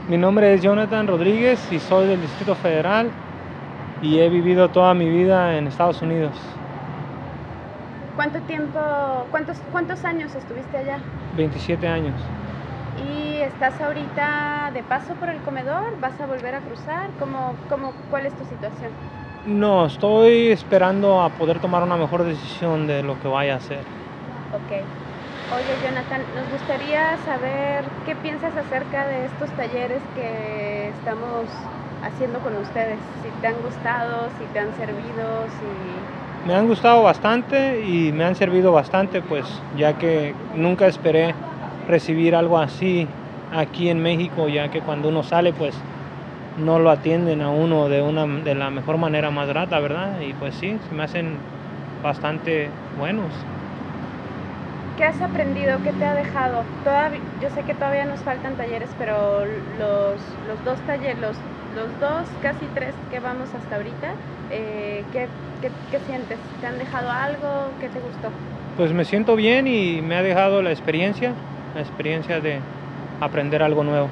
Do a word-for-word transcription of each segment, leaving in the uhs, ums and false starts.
Mi nombre es Jonathan Rodríguez y soy del Distrito Federal y he vivido toda mi vida en Estados Unidos. ¿Cuánto tiempo, cuántos, cuántos años estuviste allá? veintisiete años. ¿Y estás ahorita de paso por el comedor? ¿Vas a volver a cruzar? ¿Cómo, cómo, ¿Cuál es tu situación? No, estoy esperando a poder tomar una mejor decisión de lo que vaya a hacer. Ok. Oye, Jonathan, nos gustaría saber qué piensas acerca de estos talleres que estamos haciendo con ustedes. Si te han gustado, si te han servido, si... Me han gustado bastante y me han servido bastante, pues ya que nunca esperé recibir algo así aquí en México, ya que cuando uno sale, pues no lo atienden a uno de una de la mejor manera más grata, ¿verdad? Y pues sí, se me hacen bastante buenos. ¿Qué has aprendido? ¿Qué te ha dejado? Todavía, yo sé que todavía nos faltan talleres, pero los, los dos talleres, los, los dos, casi tres que vamos hasta ahorita, eh, ¿qué, qué, ¿qué sientes? ¿Te han dejado algo? ¿Qué te gustó? Pues me siento bien y me ha dejado la experiencia, la experiencia de aprender algo nuevo.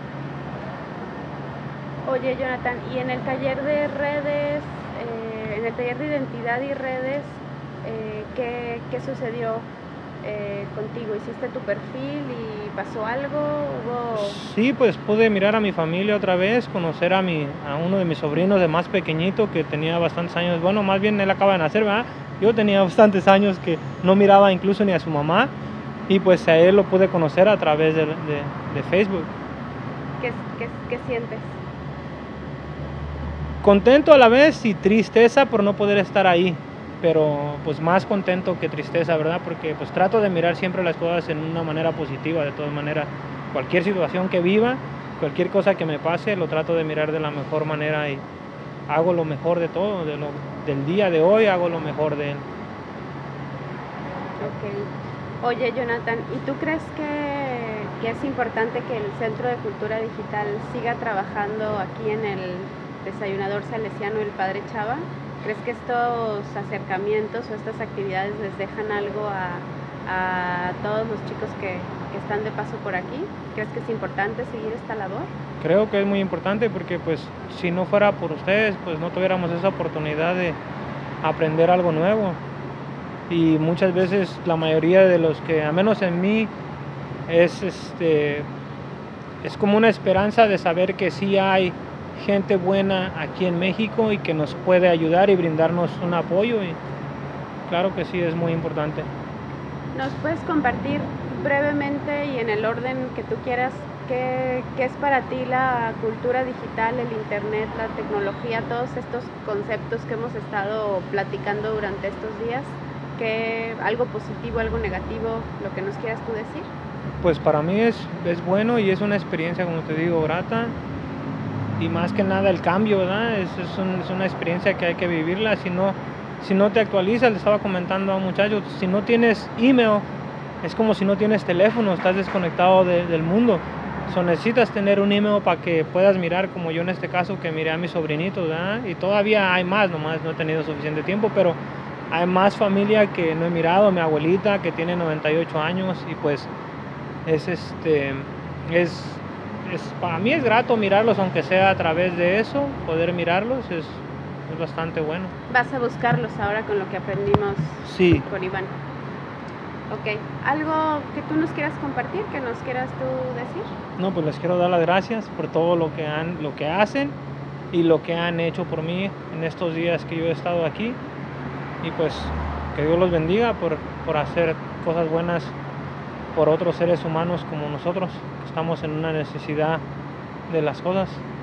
Oye, Jonathan, y en el taller de redes, eh, en el taller de identidad y redes, eh, ¿qué, ¿qué sucedió eh, contigo? ¿Hiciste tu perfil y pasó algo? ¿Hubo...? Sí, pues pude mirar a mi familia otra vez, conocer a, mi, a uno de mis sobrinos de más pequeñito que tenía bastantes años. Bueno, más bien él acaba de nacer, ¿verdad? Yo tenía bastantes años que no miraba incluso ni a su mamá y pues a él lo pude conocer a través de, de, de Facebook. ¿Qué, qué, ¿Qué sientes? Contento a la vez y tristeza por no poder estar ahí, pero pues más contento que tristeza, ¿verdad? Porque pues trato de mirar siempre las cosas en una manera positiva, de todas maneras. Cualquier situación que viva, cualquier cosa que me pase, lo trato de mirar de la mejor manera y hago lo mejor de todo, de lo, del día de hoy hago lo mejor de él. Ok. Oye, Jonathan, ¿y tú crees que, que es importante que el Centro de Cultura Digital siga trabajando aquí en el Desayunador Salesiano El Padre Chava? ¿Crees que estos acercamientos o estas actividades les dejan algo a, a todos los chicos que, que están de paso por aquí? ¿Crees que es importante seguir esta labor? Creo que es muy importante porque pues si no fuera por ustedes, pues no tuviéramos esa oportunidad de aprender algo nuevo. Y muchas veces la mayoría de los que, a menos en mí, es este es como una esperanza de saber que sí hay gente buena aquí en México y que nos puede ayudar y brindarnos un apoyo y claro que sí es muy importante. ¿Nos puedes compartir brevemente y en el orden que tú quieras qué, qué es para ti la cultura digital, el internet, la tecnología, todos estos conceptos que hemos estado platicando durante estos días? ¿Qué, algo positivo, algo negativo, lo que nos quieras tú decir? Pues para mí es, es bueno y es una experiencia, como te digo, grata. Y más que nada el cambio, ¿verdad? Es, es, un, es una experiencia que hay que vivirla. Si no, si no te actualizas, le estaba comentando a un muchacho, si no tienes email, es como si no tienes teléfono, estás desconectado de, del mundo. So, necesitas tener un email para que puedas mirar, como yo en este caso, que miré a mis sobrinitos, ¿verdad? Y todavía hay más, nomás no he tenido suficiente tiempo, pero hay más familia que no he mirado, mi abuelita que tiene noventa y ocho años y pues es este, es... Es, para mí es grato mirarlos, aunque sea a través de eso, poder mirarlos es, es bastante bueno. Vas a buscarlos ahora con lo que aprendimos sí. con Iván. Ok, ¿algo que tú nos quieras compartir, que nos quieras tú decir? No, pues les quiero dar las gracias por todo lo que, han, lo que hacen y lo que han hecho por mí en estos días que yo he estado aquí. Y pues que Dios los bendiga por, por hacer cosas buenas por otros seres humanos como nosotros, que estamos en una necesidad de las cosas.